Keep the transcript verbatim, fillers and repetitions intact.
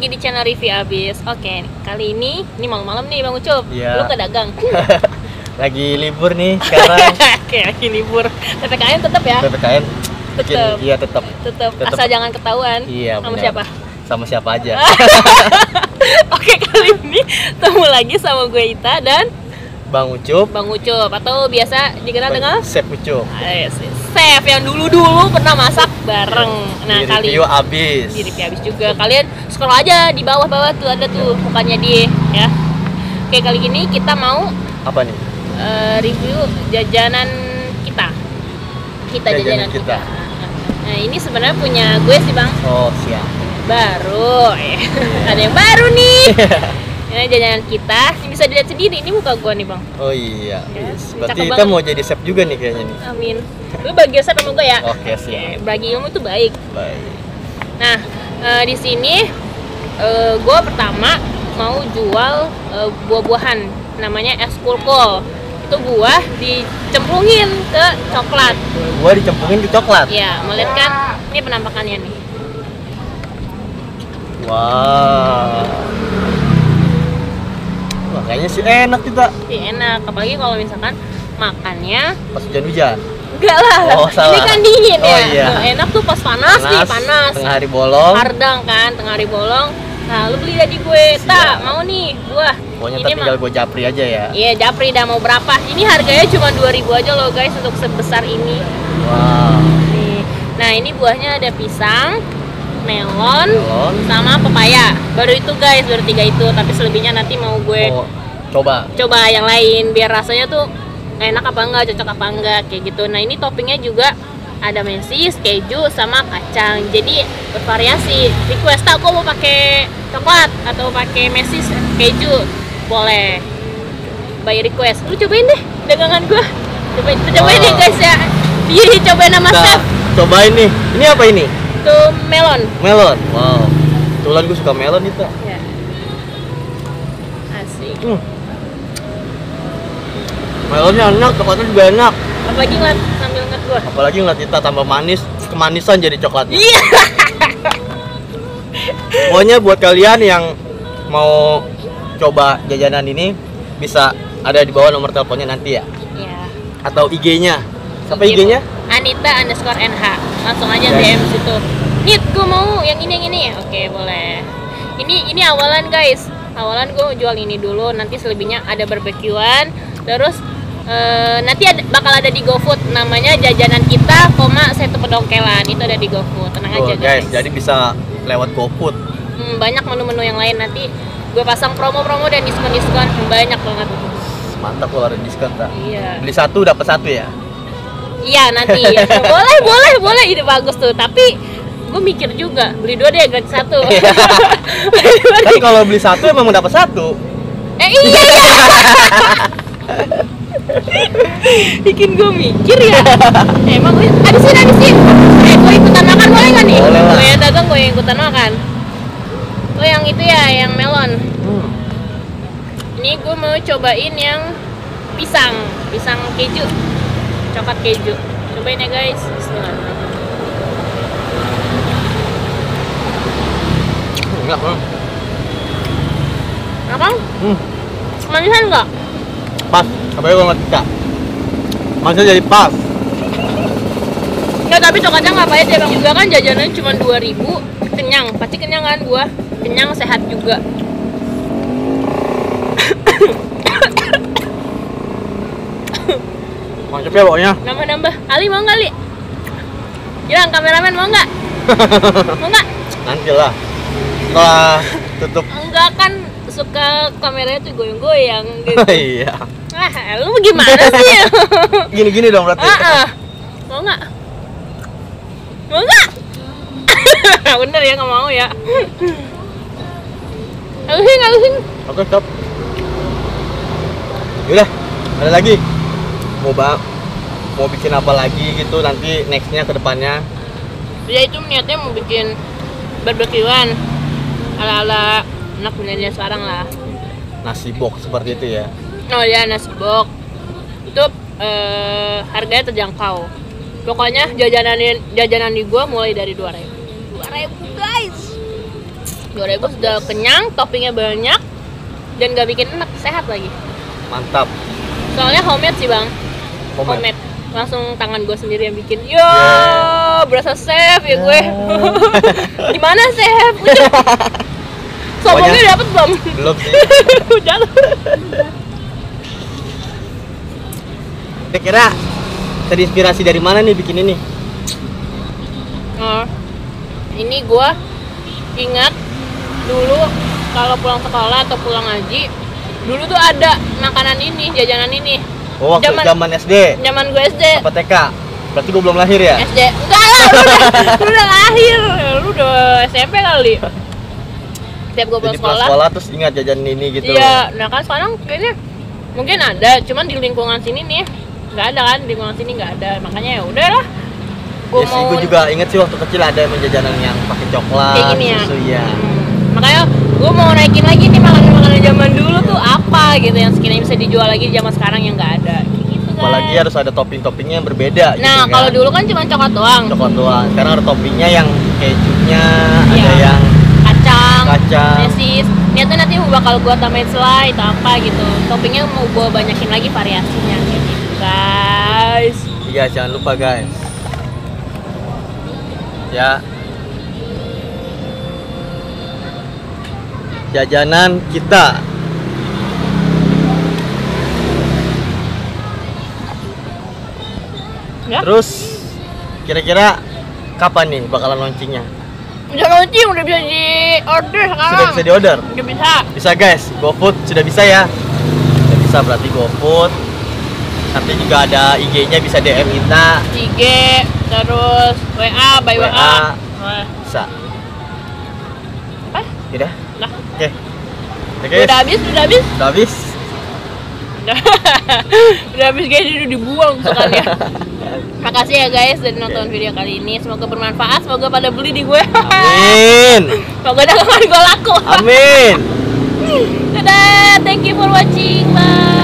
lagi di channel Review Abis. Oke, kali ini, ini malam-malam nih Bang Ucup. Iya. Lu ke dagang. Lagi libur nih sekarang. Oke, lagi libur. P P K M tetap ya? P P K M. Bikin, Tetap. iya tetap. Tetap. Tetep. Asal jangan ketahuan. Iya, Sama benar. siapa? Sama siapa aja. Oke, kali ini ketemu lagi sama gue Ita dan Bang Ucup. Bang Ucup, atau biasa dikenal dengan Chef Ucup. Eh, Chef yang dulu-dulu pernah masak bareng. Nah, Di kali review abis. di review habis juga. Kalian scroll aja di bawah-bawah tuh ada tuh mukanya dia ya. Oke, kali ini kita mau Apa nih? eh, review jajanan kita. Kita jajanan, Jajanan kita. kita. Nah, ini sebenarnya punya gue sih, Bang. Oh, siap. Baru. ya. Ada yang baru nih. Ini jajanan kita. Ini bisa dilihat sendiri. Ini muka gue nih, Bang. Oh iya. Yes, Berarti cakep kita banget. mau jadi chef juga nih kayaknya nih. Amin. Lu bagi resep sama gue ya. Oke, siap. Bagi ilmu tuh baik. Baik. Nah, eh, di sini eh, gue pertama mau jual eh, buah-buahan namanya es kulkol. Itu buah dicemplungin ke coklat. Gua dicemplungin ke coklat. Ya, mau lihat kan? Ini penampakannya nih. Wow. Wah, kayaknya sih enak kita. Ih, enak, apalagi kalau misalkan makannya Pas hujan-hujan. enggak lah. Oh, salah. Ini kan dingin Oh, ya. iya. Tuh, enak tuh pas panas, nih, panas. Tengah hari bolong. Hardang kan, tengah hari bolong. Nah, lu beli dari gue, tak mau nih buah. Pokoknya Ini ntar tinggal mah- gue japri aja ya. Iya, japri dah mau berapa? Ini harganya cuma dua ribu aja loh guys untuk sebesar ini. Wow. Nih. Nah, ini buahnya ada pisang, melon, Melon. sama pepaya. Baru itu guys, baru tiga itu. Tapi selebihnya nanti mau gue Oh, coba. coba yang lain biar rasanya tuh enak apa enggak, cocok apa enggak kayak gitu. Nah, ini toppingnya juga ada mesis, keju, sama kacang. Jadi bervariasi. Request tak, gue mau pakai coklat atau pakai mesis, keju, boleh. By request. Lu cobain deh dagangan gue. Cobain, cobain Wow. deh guys ya. Ih, cobain sama Nah, chef. cobain nih. Ini apa ini? Tuh melon. Melon. Wow. Kebetulan gue suka melon itu. Ya. Asik. Hmm. Melonnya enak, coklatnya juga enak. Apalagi ngeliat sambil ngeliat gue. Apalagi ngeliat kita tambah manis, kemanisan jadi coklatnya. Iya. Pokoknya buat kalian yang mau coba jajanan ini bisa ada di bawah nomor teleponnya nanti ya. Iya. Atau I G-nya. Siapa I G I G-nya? Anita underscore N H. Langsung aja Yes. D M situ. Nit, gue mau yang ini yang ini. Oke, boleh. Ini ini awalan guys. Awalan gue jual ini dulu. Nanti selebihnya ada barbekyuan. Terus eh, nanti ada, bakal ada di GoFood. Namanya jajanan kita, koma setu pedongkelan. Itu ada di GoFood. Tenang Tuh, aja guys, guys. jadi bisa lewat GoFood. Hmm, banyak menu-menu yang lain nanti. Gue pasang promo-promo dan diskon-diskon banyak banget. Mantap loh, ada diskon tak? Iya. Beli satu dapat satu ya. Iya nanti boleh boleh boleh itu bagus tuh, tapi gue mikir juga beli dua deh gratis satu. Kan kalau beli satu emang dapat satu. Eh iya iya. Bikin gue mikir ya. Emang gue habisin habisin. Eh gue ikutan makan boleh nggak nih? Boleh lah. Gue yang dagang gue yang ikutan makan. Oh yang itu ya yang melon. Hmm. Ini gue mau cobain yang pisang, pisang keju, coklat keju. Cobain ya guys. Bismillahirrahmanirrahim. Enggak, Bang. Apa? Hmm. Manisan nggak? Pas, apalagi kalau nggak kita. Masih jadi pas. Nggak, tapi coklatnya nggak pahit ya bang. Juga kan jajanannya cuma dua ribu, kenyang. Pasti kenyang kan gua. Kenyang, sehat juga. Mantap ya pokoknya. Nambah-nambah. Ali mau nggak, Li? Bilang kameramen mau nggak? Mau nggak? Nanti lah. Setelah tutup. Enggak kan, suka kameranya tuh goyang-goyang gitu. Iya. Ah, lu gimana sih? Gini-gini dong berarti. Ah, ah. Mau nggak? Mau nggak? Bener ya, nggak mau ya. Halusin, halusin. Oke, stop. Yaudah, ada lagi. Mau bang, mau bikin apa lagi gitu nanti nextnya ke depannya. Ya itu niatnya mau bikin barbekyuan ala-ala anak milenial sekarang lah. Nasi box seperti itu ya. Oh ya, nasi box itu eh, harganya terjangkau. Pokoknya jajanan jajanan di gua mulai dari dua ribu. dua ribu guys. dua ribu sudah kenyang, toppingnya banyak dan gak bikin enak, sehat lagi. Mantap. Soalnya homemade sih bang, Homemade. homemade. Langsung tangan gue sendiri yang bikin. Yo, Yeah. berasa chef ya gue. Yeah. Gimana chef? Sombongnya dapet belum? Belum sih. Udah. Kira-kira terinspirasi dari mana nih bikin ini? Oh, ini gue ingat dulu kalau pulang sekolah atau pulang ngaji, dulu tuh ada makanan ini, jajanan ini. Oh, waktu Zaman- zaman S D. Zaman gue S D. Apa T K? Berarti gue belum lahir ya? S D. Enggak lah, lu udah, lu udah lahir. Lu udah S M P kali. Setiap gue pulang Jadi pulang sekolah. sekolah terus ingat jajan ini gitu. Iya, nah kan sekarang kayaknya mungkin ada, cuman di lingkungan sini nih nggak ada kan, di lingkungan sini nggak ada, makanya ya udahlah. Gue Ya sih, mau gue juga inget sih waktu kecil ada emang jajanan yang pakai coklat, kayak gini ya. susu ya. Hmm, makanya gue mau naikin lagi nih makanan-makanan zaman dulu tuh apa gitu yang sekiranya bisa dijual lagi di zaman sekarang yang nggak ada. Kayak gitu kan. Apalagi harus ada topping-toppingnya yang berbeda. Nah, gitu, kalau kan. dulu kan cuma coklat doang. Coklat doang. Sekarang ada toppingnya yang kejunya, ada Iya. yang Kacang, kacang. mesis. Niatnya nanti bakal gua tambahin selai atau apa gitu. Toppingnya mau gua banyakin lagi variasinya kayak gitu, guys. Iya, jangan lupa guys. Ya. Jajanan kita. Ya. Terus kira-kira kapan nih bakalan launchingnya? Udah launching, udah bisa di order sekarang. Sudah bisa diorder? Udah bisa. Bisa guys, GoFood sudah bisa ya. Sudah bisa berarti GoFood. Nanti juga ada I G-nya, bisa D M kita. I G, terus W A, by W A. W A. Wah, Bisa. apa? Udah? Lah, Oke. Oke guys. udah habis, udah habis. Udah habis. Udah, udah habis guys, udah dibuang sekalian. Makasih ya guys udah nonton video kali ini. Semoga bermanfaat, semoga pada beli di gue. Amin. Semoga dagangan gue laku. Amin. Dadah, thank you for watching. Bye.